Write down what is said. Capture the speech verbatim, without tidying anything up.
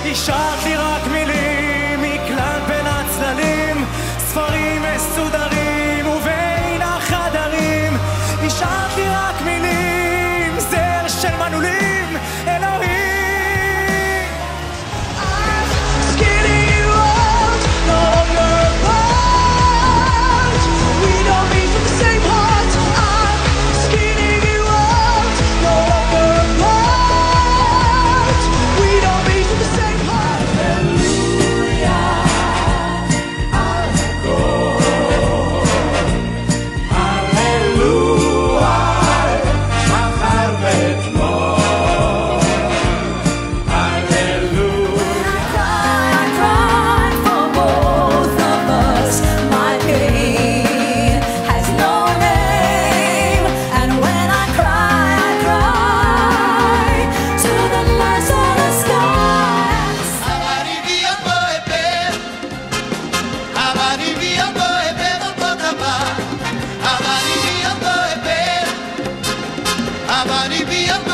השארת לי רק מילים מקלט בין הצללים, ספרים מסודרים ובין החדרים. השארת לי רק מילים, זר של מנעולים, אלוהים. I'm skinning you out, no longer apart. We don't meet from the same heart. I'm skinning you out, no longer apart. We don't meet from the same heart. Hallelujah, I'll go. Hallelujah, מחר ואתמול. Hallelujah. I cry, I cry for both of us. My pain has no name, and when I cry, I cry to the lights of the skies. Avani via